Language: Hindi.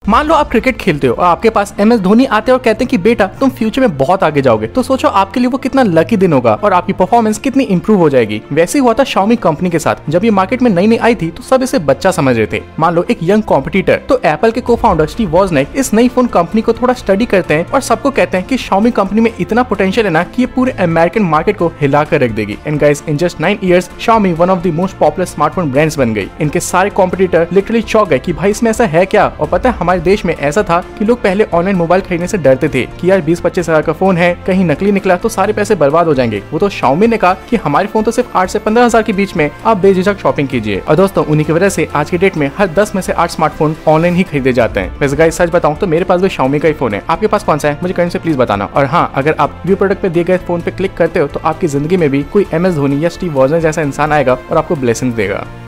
मान लो आप क्रिकेट खेलते हो और आपके पास MS धोनी आते हैं और कहते हैं कि बेटा तुम फ्यूचर में बहुत आगे जाओगे, तो सोचो आपके लिए वो कितना लकी दिन होगा और आपकी परफॉर्मेंस कितनी इंप्रूव हो जाएगी। वैसे ही हुआ था Xiaomi कंपनी के साथ। जब ये मार्केट में नई नई आई थी तो सब इसे बच्चा समझ रहे थे, मान लो एक यंग कॉम्पिटिटर। तो एप्पल के को फाउंडर स्टीव वॉजनिक इस नई फोन कंपनी को थोड़ा स्टडी करते हैं और सबको कहते हैं कि Xiaomi कंपनी में इतना पोटेंशियल है ना कि ये पूरे अमेरिकन मार्केट को हिला कर रख देगी। And guys, in just 9 years Xiaomi one of the most popular smartphone brands बन गई। इनके सारे कॉम्पिटिटर लिटरली चौंक गए कि भाई इसमें ऐसा है क्या। और पता है हमारे देश में ऐसा था कि लोग पहले ऑनलाइन मोबाइल खरीदने से डरते थे कि यार 20-25 हजार का फोन है, कहीं नकली निकला तो सारे पैसे बर्बाद हो जाएंगे। वो तो Xiaomi ने कहा कि हमारे फोन तो सिर्फ 8 से 15 हजार के बीच में, आप बेझिझक शॉपिंग कीजिए। और दोस्तों उन्हीं की वजह से आज के डेट में हर 10 में से 8 स्मार्टफोन ऑनलाइन ही खरीदे जाते हैं। वैसे गाइस सच बताऊं तो मेरे पास भी Xiaomi का ही फोन है। आपके पास कौन सा है मुझे कमेंट से प्लीज बताना। और हाँ, अगर आप व्यू प्रोडक्ट पे दिए गए फोन पे क्लिक करते हो तो आपकी जिंदगी में भी कोई MS धोनी या स्टीव वॉजनिक जैसा इंसान आएगा और आपको ब्लेसिंग्स देगा।